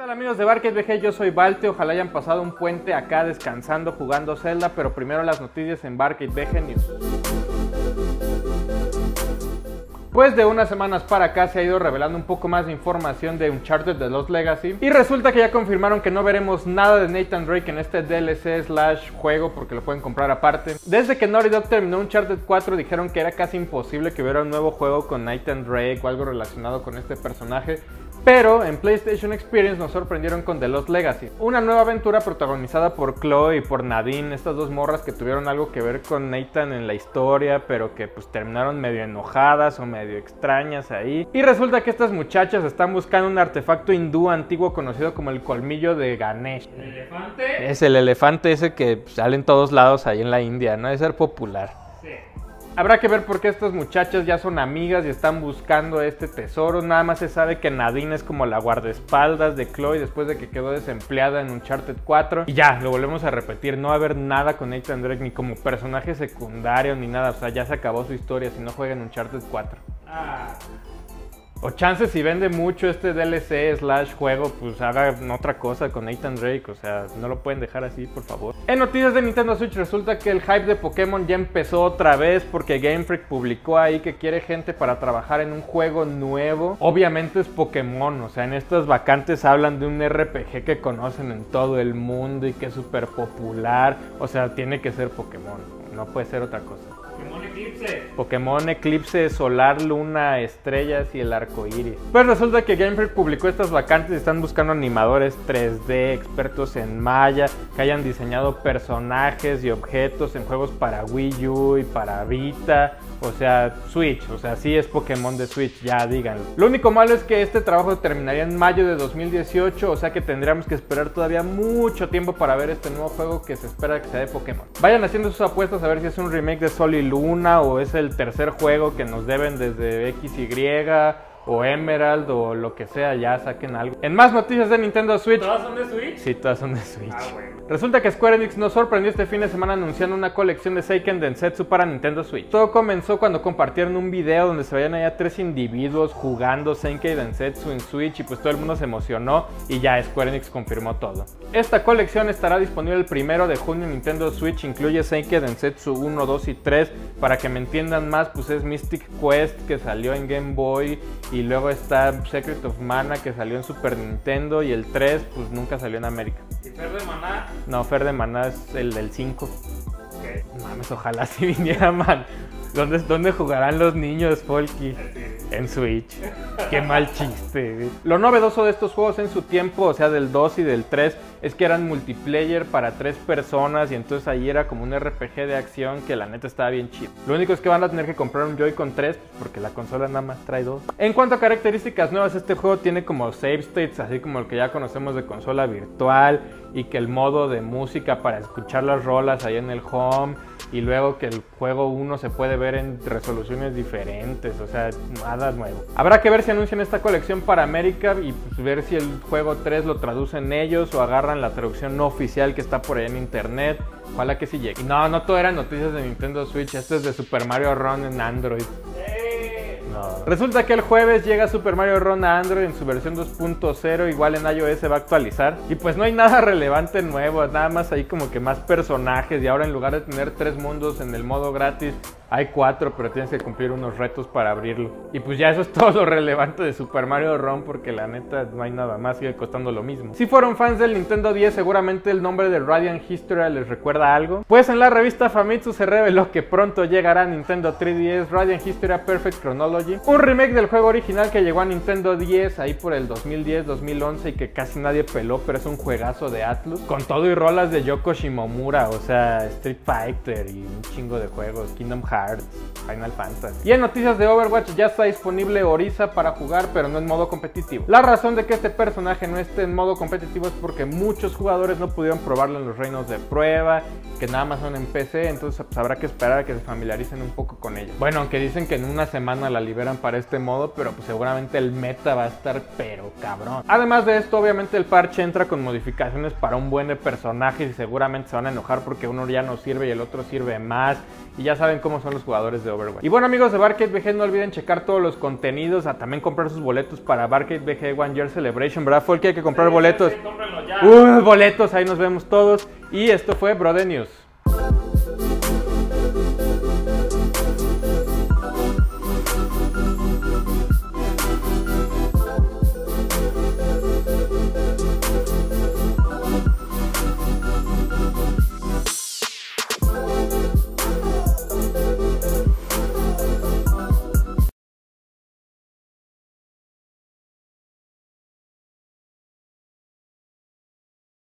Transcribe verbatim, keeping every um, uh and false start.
¿Qué tal amigos de Barcade V G? Yo soy Balte, ojalá hayan pasado un puente acá descansando, jugando Zelda, pero primero las noticias en Barcade V G News. Pues de unas semanas para acá se ha ido revelando un poco más de información de Uncharted The Lost Legacy y resulta que ya confirmaron que no veremos nada de Nathan Drake en este D L C slash juego porque lo pueden comprar aparte. Desde que Naughty Dog terminó Uncharted cuatro dijeron que era casi imposible que hubiera un nuevo juego con Nathan Drake o algo relacionado con este personaje. Pero en PlayStation Experience nos sorprendieron con The Lost Legacy, una nueva aventura protagonizada por Chloe y por Nadine, estas dos morras que tuvieron algo que ver con Nathan en la historia, pero que pues terminaron medio enojadas o medio extrañas ahí. Y resulta que estas muchachas están buscando un artefacto hindú antiguo conocido como el colmillo de Ganesh. ¿El elefante? Es el elefante ese que sale en todos lados ahí en la India, ¿no? Debe ser popular. Sí. Habrá que ver por qué estas muchachas ya son amigas y están buscando este tesoro. Nada más se sabe que Nadine es como la guardaespaldas de Chloe después de que quedó desempleada en Uncharted cuatro. Y ya, lo volvemos a repetir, no va a haber nada con Nathan Drake ni como personaje secundario ni nada. O sea, ya se acabó su historia si no juega en Uncharted cuatro. Ah. O chances si vende mucho este D L C slash juego, pues hagan otra cosa con Nathan Drake, o sea, no lo pueden dejar así, por favor. En noticias de Nintendo Switch resulta que el hype de Pokémon ya empezó otra vez porque Game Freak publicó ahí que quiere gente para trabajar en un juego nuevo. Obviamente es Pokémon, o sea, en estas vacantes hablan de un R P G que conocen en todo el mundo y que es súper popular, o sea, tiene que ser Pokémon, no puede ser otra cosa. Pokémon Eclipse. Pokémon Eclipse, Solar, Luna, Estrellas y el arco iris. Pues resulta que Game Freak publicó estas vacantes y están buscando animadores tres D, expertos en Maya, que hayan diseñado personajes y objetos en juegos para Wii U y para Vita, o sea, Switch, o sea, sí es Pokémon de Switch, ya díganlo. Lo único malo es que este trabajo terminaría en mayo de dos mil dieciocho, o sea que tendríamos que esperar todavía mucho tiempo para ver este nuevo juego que se espera que sea de Pokémon. Vayan haciendo sus apuestas a ver si es un remake de Sol y Luna o es el tercer juego que nos deben desde X Y o Emerald o lo que sea, ya saquen algo. En más noticias de Nintendo Switch. ¿Todas son de Switch? Sí, todas son de Switch. Ah, bueno. Resulta que Square Enix nos sorprendió este fin de semana anunciando una colección de Seiken Densetsu para Nintendo Switch. Todo comenzó cuando compartieron un video donde se veían allá tres individuos jugando Seiken Densetsu en Switch y pues todo el mundo se emocionó y ya Square Enix confirmó todo. Esta colección estará disponible el primero de junio en Nintendo Switch, incluye Seiken Densetsu uno, dos y tres. Para que me entiendan más, pues es Mystic Quest que salió en Game Boy y luego está Secret of Mana que salió en Super Nintendo y el tres pues nunca salió en América. ¿Y Fer de Maná? No, Fer de Maná es el del cinco. ¿Qué? Mames, ojalá si viniera, man. ¿Dónde, ¿Dónde jugarán los niños, Folky? En Switch. Qué mal chiste. Lo novedoso de estos juegos en su tiempo, o sea del dos y del tres, es que eran multiplayer para tres personas y entonces ahí era como un R P G de acción que la neta estaba bien chido. Lo único es que van a tener que comprar un Joy-Con tres porque la consola nada más trae dos. En cuanto a características nuevas, este juego tiene como save states, así como el que ya conocemos de consola virtual, y que el modo de música para escuchar las rolas ahí en el home, y luego que el juego uno se puede ver en resoluciones diferentes, o sea, nada nuevo. Habrá que ver si anuncian esta colección para América y pues ver si el juego tres lo traducen ellos o agarran la traducción no oficial que está por ahí en internet. Ojalá que sí llegue. Y no, no todo eran noticias de Nintendo Switch, esto es de Super Mario Run en Android. No. Resulta que el jueves llega Super Mario Run a Android en su versión dos punto cero, igual en iOS se va a actualizar. Y pues no hay nada relevante nuevo, nada más ahí como que más personajes. Y ahora en lugar de tener tres mundos en el modo gratis, hay cuatro, pero tienes que cumplir unos retos para abrirlo. Y pues ya eso es todo lo relevante de Super Mario Run, porque la neta no hay nada más, sigue costando lo mismo. Si fueron fans del Nintendo diez, seguramente el nombre de Radiant History les recuerda algo. Pues en la revista Famitsu se reveló que pronto llegará a Nintendo tres D S Radiant History Perfect Chronology, un remake del juego original que llegó a Nintendo diez ahí por el dos mil diez, dos mil once y que casi nadie peló, pero es un juegazo de Atlus, con todo y rolas de Yoko Shimomura, o sea, Street Fighter y un chingo de juegos, Kingdom Hearts, Final Fantasy. Y en noticias de Overwatch ya está disponible Orisa para jugar, pero no en modo competitivo. La razón de que este personaje no esté en modo competitivo es porque muchos jugadores no pudieron probarlo en los reinos de prueba, que nada más son en P C, entonces pues, habrá que esperar a que se familiaricen un poco con ella. Bueno, aunque dicen que en una semana la liberan para este modo, pero pues seguramente el meta va a estar pero cabrón. Además de esto, obviamente el parche entra con modificaciones para un buen de personajes y seguramente se van a enojar porque uno ya no sirve y el otro sirve más. Y ya saben cómo son los jugadores de Overwatch. Y bueno, amigos de Barcade B G, no olviden checar todos los contenidos, a también comprar sus boletos para Barcade B G One Year Celebration, ¿verdad? Folk, hay que comprar Sí, boletos. sí, sí, cómprenlo ya. Uh, boletos, ahí nos vemos todos. Y esto fue Brode News.